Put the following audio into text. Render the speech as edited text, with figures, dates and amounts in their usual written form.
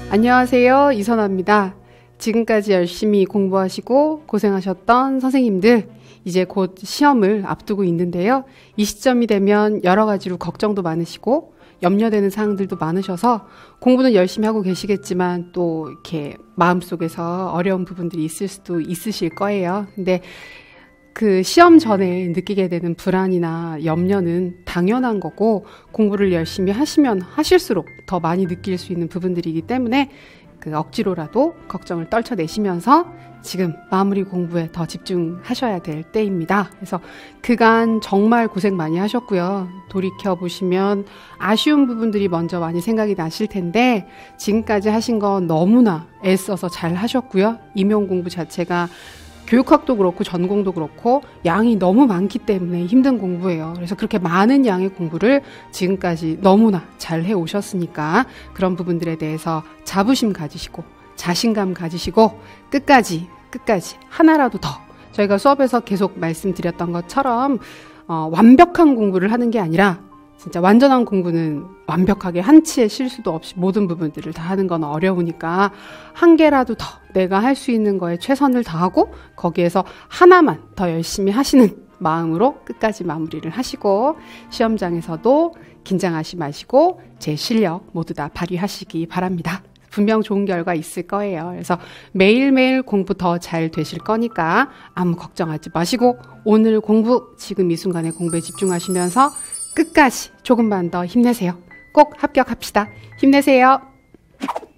안녕하세요. 이선아입니다. 지금까지 열심히 공부하시고 고생하셨던 선생님들, 이제 곧 시험을 앞두고 있는데요. 이 시점이 되면 여러 가지로 걱정도 많으시고 염려되는 사항들도 많으셔서 공부는 열심히 하고 계시겠지만 또 이렇게 마음속에서 어려운 부분들이 있을 수도 있으실 거예요. 근데 그 시험 전에 느끼게 되는 불안이나 염려는 당연한 거고, 공부를 열심히 하시면 하실수록 더 많이 느낄 수 있는 부분들이기 때문에 그 억지로라도 걱정을 떨쳐내시면서 지금 마무리 공부에 더 집중하셔야 될 때입니다. 그래서 그간 정말 고생 많이 하셨고요. 돌이켜보시면 아쉬운 부분들이 먼저 많이 생각이 나실 텐데, 지금까지 하신 건 너무나 애써서 잘 하셨고요. 임용 공부 자체가 교육학도 그렇고 전공도 그렇고 양이 너무 많기 때문에 힘든 공부예요. 그래서 그렇게 많은 양의 공부를 지금까지 너무나 잘 해오셨으니까 그런 부분들에 대해서 자부심 가지시고 자신감 가지시고 끝까지 하나라도 더, 저희가 수업에서 계속 말씀드렸던 것처럼 완벽한 공부를 하는 게 아니라 진짜 완전한 공부는 완벽하게 한치의 실수도 없이 모든 부분들을 다 하는 건 어려우니까 한 개라도 더 내가 할 수 있는 거에 최선을 다하고 거기에서 하나만 더 열심히 하시는 마음으로 끝까지 마무리를 하시고, 시험장에서도 긴장하지 마시고 제 실력 모두 다 발휘하시기 바랍니다. 분명 좋은 결과 있을 거예요. 그래서 매일매일 공부 더 잘 되실 거니까 아무 걱정하지 마시고 오늘 공부, 지금 이 순간에 공부에 집중하시면서 끝까지 조금만 더 힘내세요. 꼭 합격합시다. 힘내세요.